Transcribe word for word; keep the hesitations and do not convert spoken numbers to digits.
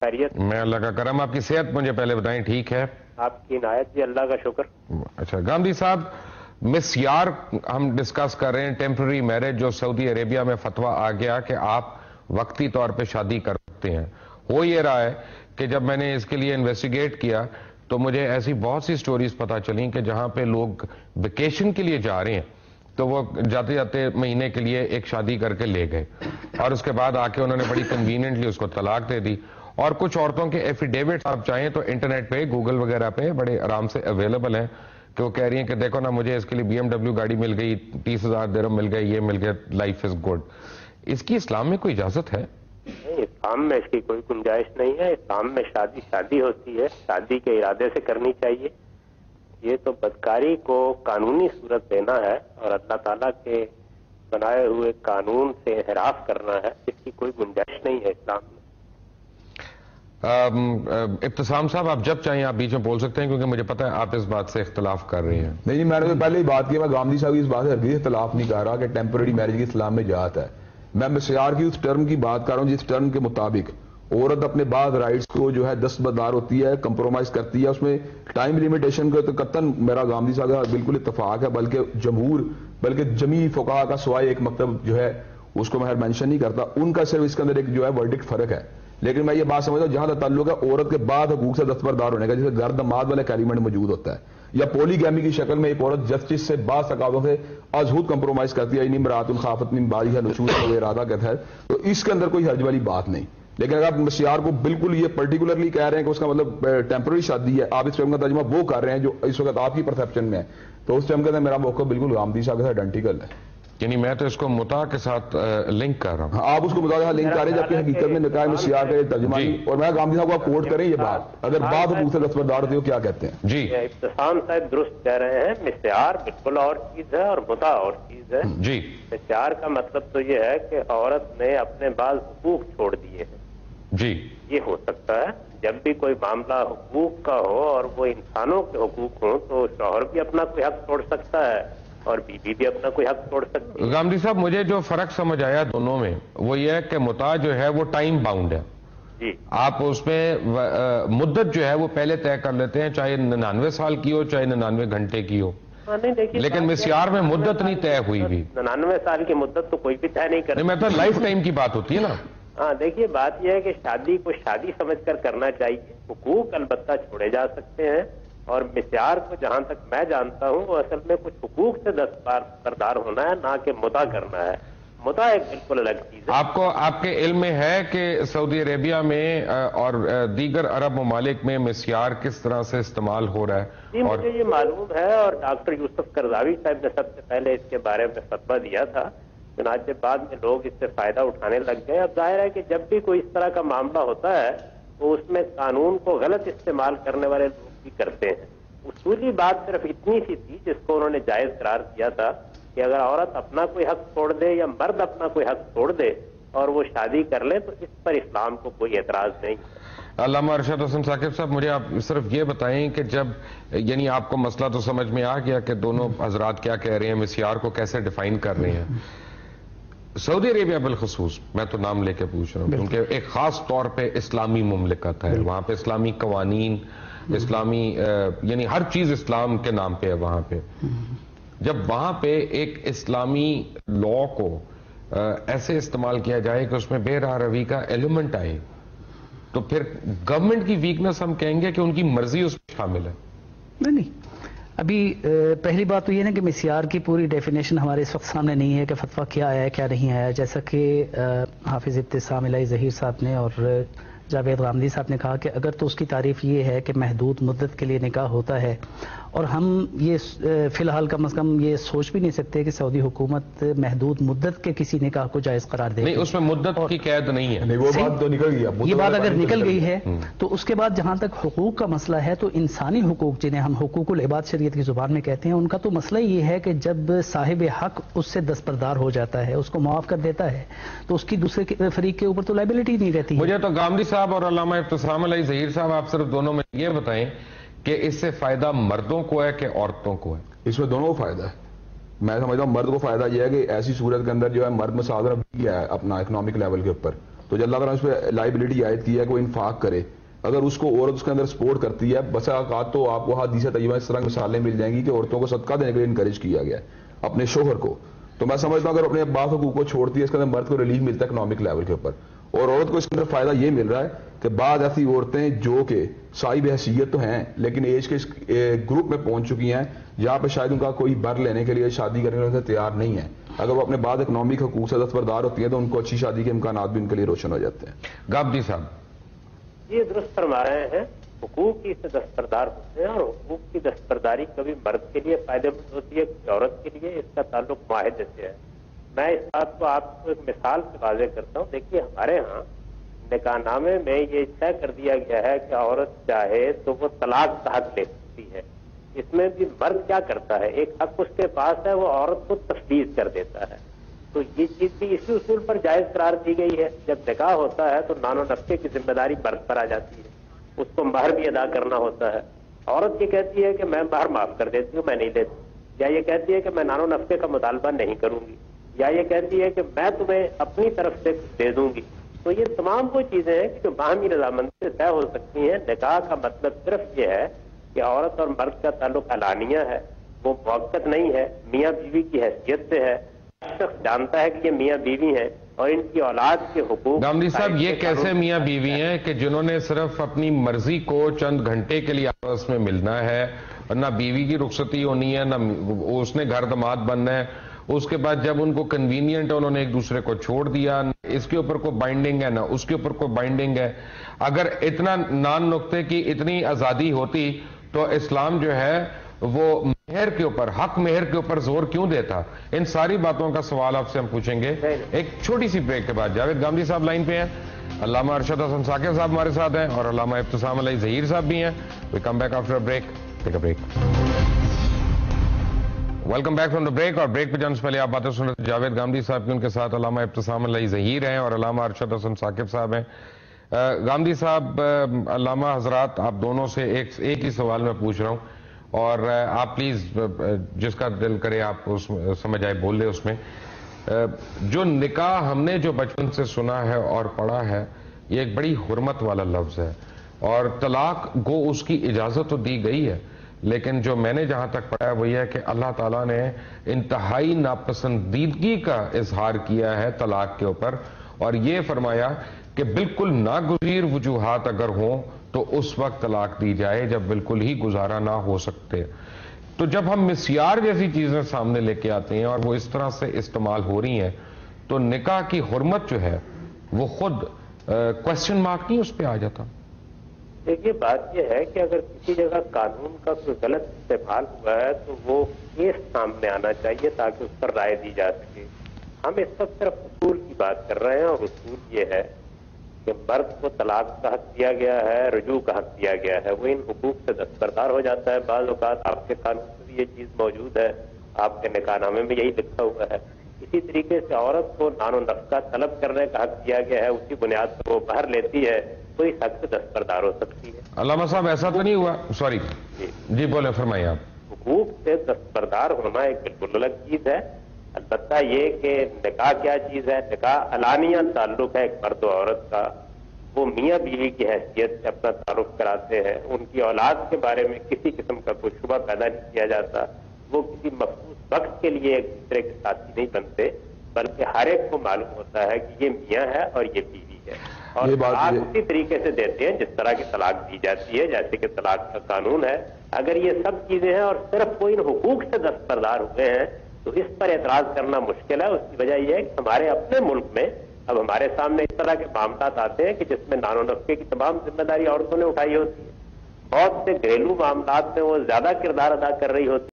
خیریت؟ میں اللہ کا کرم. آپ کی صحت مجھے پہلے بتائیں ٹھیک ہے؟ آپ کی عنایت جی، اللہ کا شکر. اچھا گاندھی صاحب، مسیار ہم ڈسکس کر رہے ہیں، ٹیمپرری میرج جو سعودی عربیہ میں فتویٰ آ گیا کہ آپ وقتی طور پہ شادی کر سکتے ہیں. ہو یہ رہا ہے کہ جب میں نے اس کے لیے انویسٹیگیٹ کیا تو مجھے ایسی بہت سی سٹوریز پتا چلیں کہ جہاں پہ لوگ ویکیشن کے لیے جا رہے ہیں تو وہ جاتے جاتے مہینے کے لیے ایک شادی کر کے لے گئے اور اس کے بعد آ کے انہوں نے بڑی کنوینئنٹلی اس کو طلاق دے دی. اور کچھ عورتوں کے ایفیڈیوٹس آپ چاہیں تو انٹرنیٹ پہ گوگل وغیرہ پہ بڑے آرام سے اویلیبل ہیں کہ وہ کہہ رہی ہیں کہ دیکھو نا مجھے اس کے لیے بی ایم ڈبلیو گاڑی مل گئی، تیس ہزار درہم مل گئی، یہ مل گیا، لائف از گڈ. اس کی اسلام میں کوئی اجازت ہے؟ نہیں، اسلام میں اس کی کوئی گنجائش نہیں ہے. اسلام میں شادی شادی ہوتی ہے، شادی کے ارادے سے کرنی چاہیے. یہ تو بدکاری کو قانونی صورت دینا ہے اور اللہ تعالیٰ کے بنائے ہوئے قانون سے انحراف کرنا ہے. اس کی کوئی گنجائش نہیں ہے اسلام میں. ابتسام صاحب، آپ جب چاہیں آپ بیچ میں بول سکتے ہیں کیونکہ مجھے پتا ہے آپ اس بات سے اختلاف کر رہے ہیں. نہیں نہیں، میں نے تو پہلے ہی بات کی، میں گاندھی صاحب کی اس بات سے ہرگز اختلاف نہیں کر رہا کہ ٹیمپرری میرج کی اسلام میں جہت ہے. میں مسیار کی اس ٹرم کی بات کر رہا ہوں جس ٹرم کے مطابق عورت اپنے بعض رائٹس کو جو ہے دستبردار ہوتی ہے، کمپرومائز کرتی ہے. اس میں ٹائم لمیٹیشن کا تو قطعاً میرا گاندھی صاحب کا بالکل اتفاق ہے، بلکہ جمہور بلکہ جمی فقہا کا سوائے ایک مکتب جو ہے اس کو میں مینشن نہیں کرتا، ان کا صرف اس کے اندر ایک جو ہے ورڈکٹ فرق ہے. لیکن میں یہ بات سمجھتا ہوں جہاں تک تعلق ہے عورت کے بعد حقوق سے دستبردار ہونے کا، جیسے گھر دماد والا ایلیمنٹ موجود ہوتا ہے، یا پولی گیمی کی شکل میں ایک عورت جسٹس سے بعض تقاضوں سے ازہود کمپرومائز کرتی ہے، امرأۃ خافت من بعضها نشوزا و ارادہ کے تحت، تو اس کے اندر کوئی حرج والی بات نہیں. لیکن اگر آپ مسیار کو بالکل یہ پرٹیکولرلی کہہ رہے ہیں کہ اس کا مطلب ٹیمپرری شادی ہے، آپ اس ٹرم کا ترجمہ وہ کر رہے ہیں جو اس وقت آپ کی پرسیپشن میں ہے، تو اس ٹرم کے اندر میرا موقع بالکل گاندھی صاحب کے ساتھ آئیڈینٹیکل ہے. یعنی میں تو اس کو متع کے ساتھ لنک کر رہا ہوں. آپ اس کو متع کے ساتھ لنک کر رہے ہیں جبکہ حقیقت میں نکاح مسیار کا یہ ترجمہ نہیں. اور میں گاندھی صاحب کو کوٹ کریں یہ بات، اگر بات حقوق سے دستبردار ہوتی ہے کیا کہتے ہیں؟ جی ابتسام صاحب درست کہہ رہے ہیں، مسیار بالکل اور چیز ہے اور متع اور چیز ہے. جی مسیار کا مطلب تو یہ ہے کہ عورت نے اپنے بعض حقوق چھوڑ دیے ہیں. جی یہ ہو سکتا ہے جب بھی کوئی معاملہ حقوق کا ہو اور وہ انسانوں کے حقوق ہوں تو شوہر بھی اپنا کوئی حق چھوڑ سکتا ہے اور بیوی بھی اپنا کوئی حق چھوڑ سکتی ہے. گاندھی صاحب، مجھے جو فرق سمجھ آیا دونوں میں وہ یہ ہے کہ متع جو ہے وہ ٹائم باؤنڈ ہے. جی آپ اس میں مدت جو ہے وہ پہلے طے کر لیتے ہیں، چاہے ننانوے سال کی ہو چاہے ننانوے گھنٹے کی ہو. لیکن مسیار میں مدت نہیں طے ہوئی بھی. ننانوے سال کی مدت تو کوئی بھی طے نہیں کرتا. میں تو لائف ٹائم کی بات ہوتی ہے نا. ہاں دیکھیے، بات یہ ہے کہ شادی کو شادی سمجھ کر کرنا چاہیے. حقوق البتہ چھوڑے جا سکتے ہیں اور مسیار کو جہاں تک میں جانتا ہوں وہ اصل میں کچھ حقوق سے دستبردار ہونا ہے، نہ کہ متع کرنا ہے. متع ایک بالکل الگ چیز ہے. آپ کو آپ کے علم میں ہے کہ سعودی عربیہ میں اور دیگر عرب ممالک میں مسیار کس طرح سے استعمال ہو رہا ہے؟ جی مجھے یہ معلوم ہے اور ڈاکٹر یوسف قرضاوی صاحب نے سب سے پہلے اس کے بارے میں فتویٰ دیا تھا، چنانچہ بعد میں لوگ اس سے فائدہ اٹھانے لگ گئے. اب ظاہر ہے کہ جب بھی کوئی اس طرح کا معاملہ ہوتا ہے تو اس میں قانون کو غلط استعمال کرنے والے لوگ بھی کرتے ہیں. اصولی بات صرف اتنی سی تھی جس کو انہوں نے جائز قرار دیا تھا کہ اگر عورت اپنا کوئی حق چھوڑ دے یا مرد اپنا کوئی حق چھوڑ دے اور وہ شادی کر لے تو اس پر اسلام کو کوئی اعتراض نہیں. علامہ ارشد حسن ثاقب صاحب، مجھے آپ صرف یہ بتائیں کہ جب یعنی آپ کو مسئلہ تو سمجھ میں آ گیا کہ دونوں حضرات کیا کہہ رہے ہیں، مسیار کو کیسے ڈیفائن کر رہے ہیں. سعودی عربیہ بالخصوص میں تو نام لے کے پوچھ رہا ہوں کیونکہ ایک خاص طور پہ اسلامی مملکت ہے، وہاں پہ اسلامی قوانین، اسلامی یعنی ہر چیز اسلام کے نام پہ ہے وہاں پہ. جب وہاں پہ ایک اسلامی لا کو ایسے استعمال کیا جائے کہ اس میں بے راہ روی کا ایلیمنٹ آئے تو پھر گورنمنٹ کی ویکنس ہم کہیں گے کہ ان کی مرضی اس میں شامل ہے. نہیں نہیں، ابھی پہلی بات تو یہ نا کہ مسیار کی پوری ڈیفینیشن ہمارے اس وقت سامنے نہیں ہے کہ فتویٰ کیا آیا ہے کیا نہیں آیا. جیسا کہ حافظ ابتسام الہی ظہیر صاحب نے اور جاوید غامدی صاحب نے کہا کہ اگر تو اس کی تعریف یہ ہے کہ محدود مدت کے لیے نکاح ہوتا ہے، اور ہم یہ فی الحال کم از کم یہ سوچ بھی نہیں سکتے کہ سعودی حکومت محدود مدت کے کسی نکاح کو جائز قرار دے. نہیں، اس میں مدت کی قید نہیں ہے. وہ بات تو نکل گئی. یہ بات اگر نکل گئی ہے تو اس کے بعد جہاں تک حقوق کا مسئلہ ہے تو انسانی حقوق جنہیں ہم حقوق العباد شریعت کی زبان میں کہتے ہیں، ان کا تو مسئلہ یہ ہے کہ جب صاحب حق اس سے دستبردار ہو جاتا ہے، اس کو معاف کر دیتا ہے، تو اس کی دوسرے فریق کے اوپر تو لائبلٹی نہیں رہتی. مجھے تو غامدی صاحب اور علامہ ابتسام الہی ظہیر صاحب آپ صرف دونوں میں یہ بتائیں کہ اس سے فائدہ مردوں کو ہے کہ عورتوں کو ہے؟ اس میں دونوں کو فائدہ ہے. میں سمجھتا ہوں مرد کو فائدہ یہ ہے کہ ایسی صورت کے اندر جو ہے مرد مساوات بھی ہے اپنا اکنامک لیول کے اوپر، تو جو اللہ تعالیٰ نے اس پہ لائبلٹی عائد کی ہے کہ وہ انفاق کرے، اگر اس کو عورت اس کے اندر سپورٹ کرتی ہے، بس اوقات تو آپ کو حدیث طیبہ اس طرح کی مثالیں مل جائیں گی کہ عورتوں کو صدقہ دینے کے لیے انکریج کیا گیا ہے اپنے شوہر کو. تو میں سمجھتا ہوں اگر اپنے بعض حقوق کو چھوڑتی ہے، اس کے اندر مرد کو ریلیف ملتا ہے اکنامک لیول کے اوپر، اور عورت کو اس کے اندر فائدہ یہ مل رہا ہے کہ بعض ایسی عورتیں جو کہ صاحب حیثیت تو ہیں لیکن ایج کے گروپ میں پہنچ چکی ہیں جہاں پہ شاید ان کا کوئی بر لینے کے لیے، شادی کرنے کے لیے تیار نہیں ہے، اگر وہ اپنے بعد اکنامک حقوق سے دستبردار ہوتی ہیں تو ان کو اچھی شادی کے امکانات بھی ان کے لیے روشن ہو جاتے ہیں. گامدی صاحب یہ درست فرما رہے ہیں، حقوق کی سے دستبردار ہوتے ہیں، اور حقوق کی دستبرداری کبھی مرد کے لیے فائدہ مند ہوتی ہے، کبھی عورت کے لیے. اس کا تعلق معاہدے سے ہے. میں اس بات کو آپ کو ایک مثال سے واضح کرتا ہوں. دیکھیے ہمارے ہاں نکاح نامے میں یہ طے کر دیا گیا ہے کہ عورت چاہے تو وہ طلاق کا حق لے سکتی ہے. اس میں بھی مرد کیا کرتا ہے، ایک حق اس کے پاس ہے، وہ عورت کو تفویض کر دیتا ہے. تو یہ چیز بھی اسی اصول پر جائز قرار دی گئی ہے. جب نکاح ہوتا ہے تو نان و نفقے کی ذمہ داری مرد پر آ جاتی ہے، اس کو مہر بھی ادا کرنا ہوتا ہے. عورت یہ کہتی ہے کہ میں مہر معاف کر دیتی ہوں، میں نہیں لیتی، یا یہ کہتی ہے کہ میں نان و نفقے کا مطالبہ نہیں کروں گی، یا یہ کہتی ہے کہ میں تمہیں اپنی طرف سے کچھ دے دوں گی. تو یہ تمام وہ چیزیں ہیں کہ جو باہمی رضامندی سے طے ہو سکتی ہیں. نکاح کا مطلب صرف یہ ہے کہ عورت اور مرد کا تعلق علانیہ ہے، وہ موقت نہیں ہے، میاں بیوی کی حیثیت سے ہے. شخص جانتا ہے کہ یہ میاں بیوی ہیں اور ان کی اولاد کے حقوق. گامدی صاحب یہ کیسے میاں بیوی ہیں کہ جنہوں نے صرف اپنی مرضی کو چند گھنٹے کے لیے آپس میں ملنا ہے، اور نہ بیوی کی رخصتی ہونی ہے، نہ اس نے گھر داماد بننا ہے، اس کے بعد جب ان کو کنوینئنٹ ہے انہوں نے ایک دوسرے کو چھوڑ دیا، اس کے اوپر کوئی بائنڈنگ ہے نہ اس کے اوپر کوئی بائنڈنگ ہے. اگر اتنا نان نقطے کی اتنی آزادی ہوتی تو اسلام جو ہے وہ مہر کے اوپر، حق مہر کے اوپر زور کیوں دیتا؟ ان ساری باتوں کا سوال آپ سے ہم پوچھیں گے ایک چھوٹی سی بریک کے بعد. جاوید گامدی صاحب لائن پہ ہیں، علامہ ارشد حسن ثاقب صاحب ہمارے ساتھ ہیں، اور علامہ ابتسام علیہ ظہیر صاحب بھی ہیں. We come back after break. Take a break. Welcome back from the break. اور بریک پہ جانے سے پہلے آپ باتیں سن رہے تھے جاوید گامدی صاحب کی، ان کے ساتھ علامہ ابتسام علیہ ظہیر ہیں اور علامہ ارشد حسن ثاقب صاحب ہیں. گامدی صاحب، علامہ حضرات، آپ دونوں سے ایک ایک ہی سوال میں پوچھ رہا ہوں، اور آپ پلیز جس کا دل کرے آپ اس سمجھ آئے بول لیں. اس میں جو نکاح ہم نے جو بچپن سے سنا ہے اور پڑھا ہے، یہ ایک بڑی حرمت والا لفظ ہے، اور طلاق گو اس کی اجازت تو دی گئی ہے، لیکن جو میں نے جہاں تک پڑھا ہے وہ یہ ہے کہ اللہ تعالیٰ نے انتہائی ناپسندیدگی کا اظہار کیا ہے طلاق کے اوپر، اور یہ فرمایا کہ بالکل ناگزیر وجوہات اگر ہوں تو اس وقت طلاق دی جائے جب بالکل ہی گزارا نہ ہو سکتے. تو جب ہم مسیار جیسی چیزیں سامنے لے کے آتے ہیں اور وہ اس طرح سے استعمال ہو رہی ہیں، تو نکاح کی حرمت جو ہے وہ خود کوشچن مارک نہیں اس پہ آ جاتا؟ دیکھیے بات یہ ہے کہ اگر کسی جگہ قانون کا کوئی غلط استعمال ہوا ہے تو وہ کیس سامنے آنا چاہیے تاکہ اس پر رائے دی جا سکے. ہم اس وقت صرف اصول کی بات کر رہے ہیں، اور اصول یہ ہے کہ مرد کو طلاق کا حق دیا گیا ہے، رجوع کا حق دیا گیا ہے، وہ ان حقوق سے دستبردار ہو جاتا ہے. بعض اوقات آپ کے قانون میں بھی یہ چیز موجود ہے، آپ کے نکاح نامے میں یہی لکھا ہوا ہے. اسی طریقے سے عورت کو نان و نفقہ طلب کرنے کا حق دیا گیا ہے، اسی بنیاد پر وہ مہر لیتی ہے تو اس حق سے دستبردار ہو سکتی ہے. علامہ صاحب ایسا تو نہیں ہوا؟ سوری جی جی بولیں، فرمائیے آپ. حقوق سے دستبردار ہونا ایک بالکل الگ چیز ہے. البتہ یہ کہ نکاح کیا چیز ہے، نکاح علانیہ تعلق ہے ایک مرد و عورت کا. وہ میاں بیوی کی حیثیت سے اپنا تعارف کراتے ہیں، ان کی اولاد کے بارے میں کسی قسم کا کوئی شبہ پیدا نہیں کیا جاتا. وہ کسی مخصوص وقت کے لیے ایک دوسرے کے ساتھی نہیں بنتے، بلکہ ہر ایک کو معلوم ہوتا ہے کہ یہ میاں ہے اور یہ بیوی ہے، اور طلاق اسی طریقے سے دیتے ہیں جس طرح کی طلاق دی جاتی ہے جیسے کہ طلاق کا قانون ہے. اگر یہ سب چیزیں ہیں اور صرف وہ ان حقوق سے دستبردار ہوئے ہیں تو اس پر اعتراض کرنا مشکل ہے. اس کی وجہ یہ ہے کہ ہمارے اپنے ملک میں اب ہمارے سامنے اس طرح کے معاملات آتے ہیں کہ جس میں نان و نفقے کی تمام ذمہ داری عورتوں نے اٹھائی ہوتی ہے. بہت سے گھریلو معاملات میں وہ زیادہ کردار ادا کر رہی ہوتی